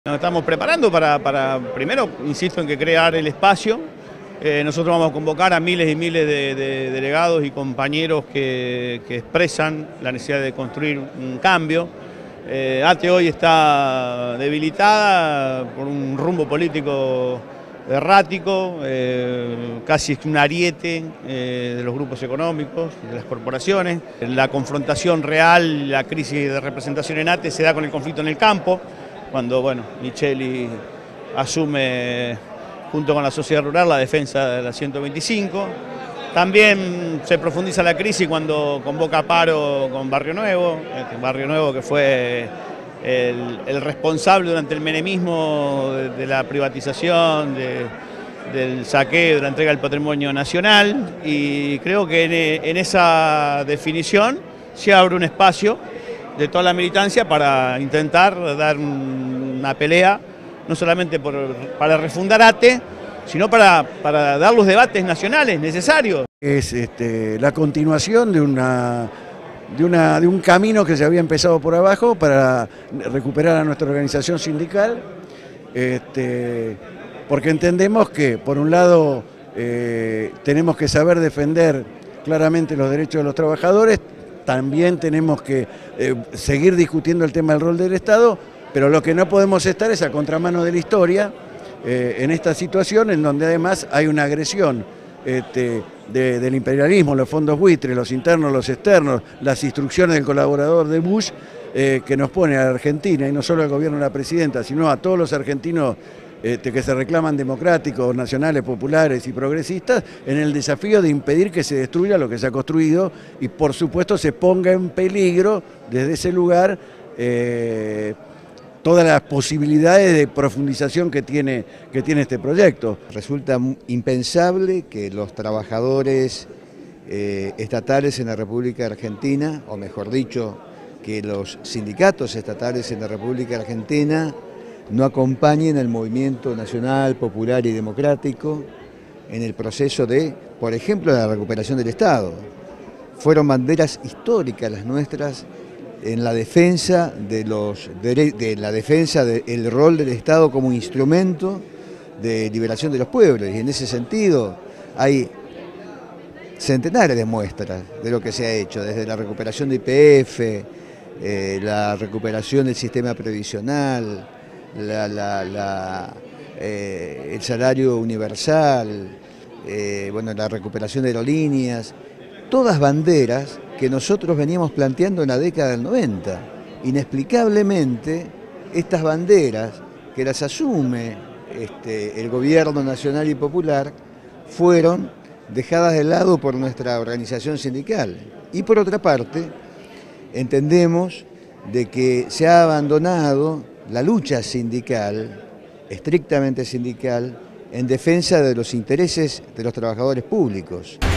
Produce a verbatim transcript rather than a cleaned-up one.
Nos estamos preparando para, para, primero, insisto en que crear el espacio. Eh, nosotros vamos a convocar a miles y miles de, de delegados y compañeros que, que expresan la necesidad de construir un cambio. Eh, ATE hoy está debilitada por un rumbo político errático, eh, casi un ariete eh, de los grupos económicos, de las corporaciones. La confrontación real, la crisis de representación en ATE se da con el conflicto en el campo, cuando bueno, Micheli asume junto con la sociedad rural la defensa de la ciento veinticinco. También se profundiza la crisis cuando convoca paro con Barrio Nuevo, este Barrio Nuevo que fue el, el responsable durante el menemismo de, de la privatización, de, del saqueo, de la entrega del patrimonio nacional, y creo que en, en esa definición se abre un espacio de toda la militancia para intentar dar una pelea, no solamente por, para refundar ATE, sino para, para dar los debates nacionales necesarios. Es este, la continuación de, una, de, una, de un camino que se había empezado por abajo para recuperar a nuestra organización sindical, este, porque entendemos que, por un lado, eh, tenemos que saber defender claramente los derechos de los trabajadores. También tenemos que eh, seguir discutiendo el tema del rol del Estado, pero lo que no podemos estar es a contramano de la historia eh, en esta situación en donde además hay una agresión este, de, del imperialismo, los fondos buitres, los internos, los externos, las instrucciones del colaborador de Bush eh, que nos pone a la Argentina, y no solo al gobierno de la presidenta, sino a todos los argentinos Este, que se reclaman democráticos, nacionales, populares y progresistas, en el desafío de impedir que se destruya lo que se ha construido y por supuesto se ponga en peligro desde ese lugar eh, todas las posibilidades de profundización que tiene, que tiene este proyecto. Resulta impensable que los trabajadores eh, estatales en la República Argentina, o mejor dicho, que los sindicatos estatales en la República Argentina no acompañen al movimiento nacional, popular y democrático en el proceso de, por ejemplo, la recuperación del Estado. Fueron banderas históricas las nuestras en la defensa de los de la defensa del rol del Estado como instrumento de liberación de los pueblos, y en ese sentido hay centenares de muestras de lo que se ha hecho, desde la recuperación de I P F, eh, la recuperación del sistema previsional, La, la, la, eh, el salario universal, eh, bueno, la recuperación de aerolíneas, todas banderas que nosotros veníamos planteando en la década del noventa. Inexplicablemente, estas banderas que las asume este, el gobierno nacional y popular fueron dejadas de lado por nuestra organización sindical. Y por otra parte, entendemos de que se ha abandonado la lucha sindical, estrictamente sindical, en defensa de los intereses de los trabajadores públicos.